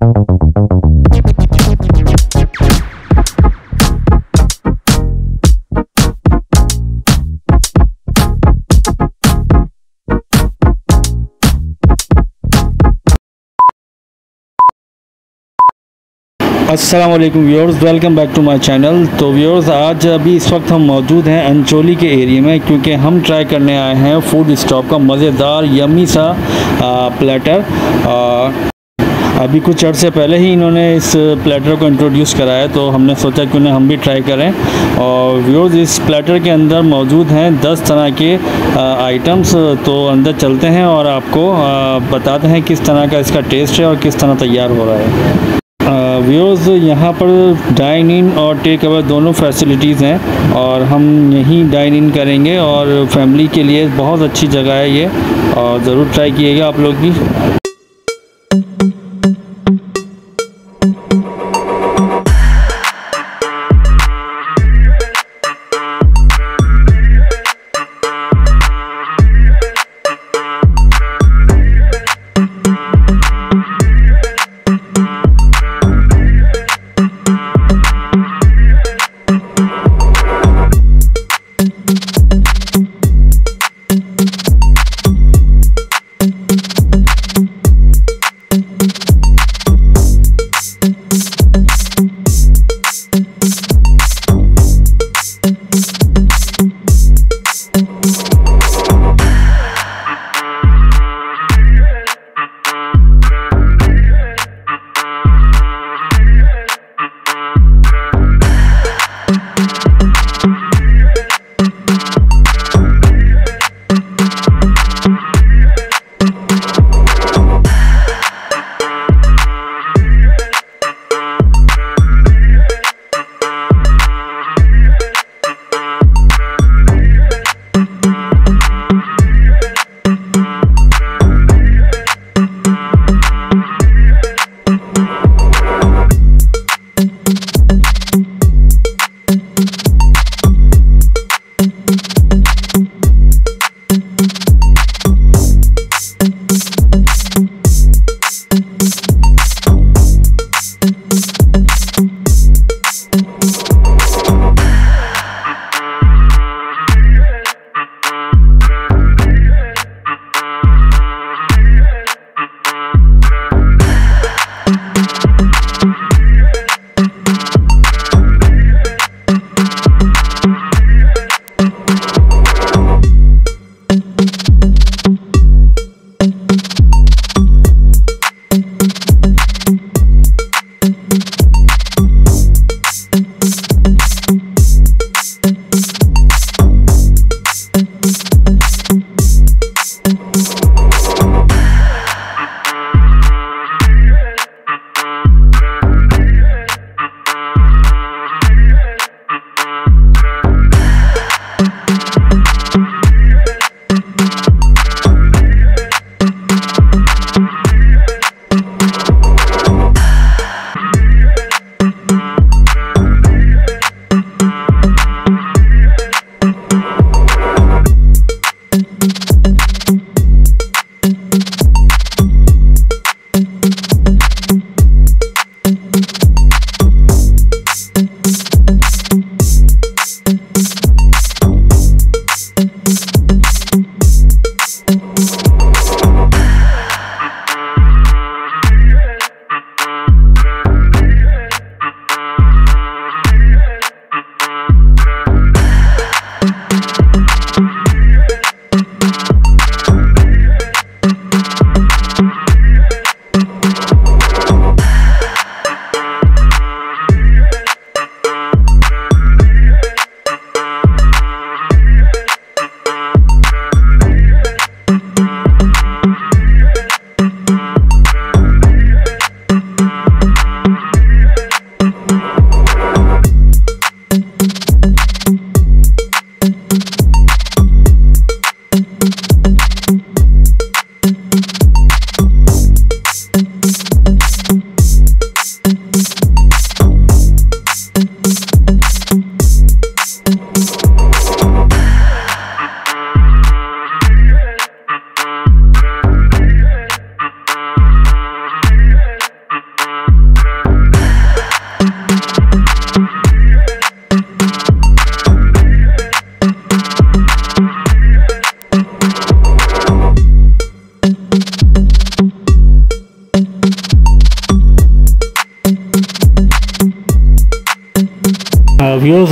अस्सलाम वालेकुम viewers, welcome back to my channel. तो व्यूअर्स, आज अभी इस वक्त हम मौजूद हैं अंचोली के एरिया में, क्योंकि हम ट्राई करने आए हैं फूड स्टॉप का मज़ेदार यम्मी सा प्लेटर। अभी कुछ अर्से पहले ही इन्होंने इस प्लेटर को इंट्रोड्यूस कराया, तो हमने सोचा क्यों ना हम भी ट्राई करें। और व्यूअर्स, इस प्लेटर के अंदर मौजूद हैं 10 तरह के आइटम्स। तो अंदर चलते हैं और आपको बताते हैं किस तरह का इसका टेस्ट है और किस तरह तैयार हो रहा है। व्यूअर्स, यहाँ पर डाइन इन और टेक अवे दोनों फैसिलिटीज़ हैं और हम यहीं डाइन इन करेंगे, और फैमिली के लिए बहुत अच्छी जगह है ये, और ज़रूर ट्राई कीजिएगा आप लोग भी।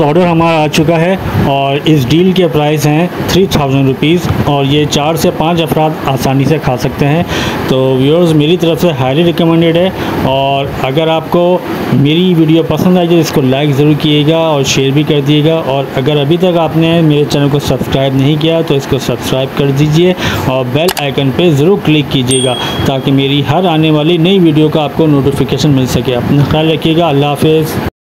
ऑर्डर हमारा आ चुका है और इस डील के प्राइस हैं 3000 रुपीज़ और ये 4 से 5 अफराद आसानी से खा सकते हैं। तो व्यूअर्स मेरी तरफ से हाईली रिकमेंडेड है और अगर आपको मेरी वीडियो पसंद आई तो इसको लाइक ज़रूर कीजिएगा और शेयर भी कर दिएगा। और अगर अभी तक आपने मेरे चैनल को सब्सक्राइब नहीं किया तो इसको सब्सक्राइब कर दीजिए और बेल आइकन पे ज़रूर क्लिक कीजिएगा ताकि मेरी हर आने वाली नई वीडियो का आपको नोटिफिकेशन मिल सके। अपना ख्याल रखिएगा। अल्लाह हाफ़िज़।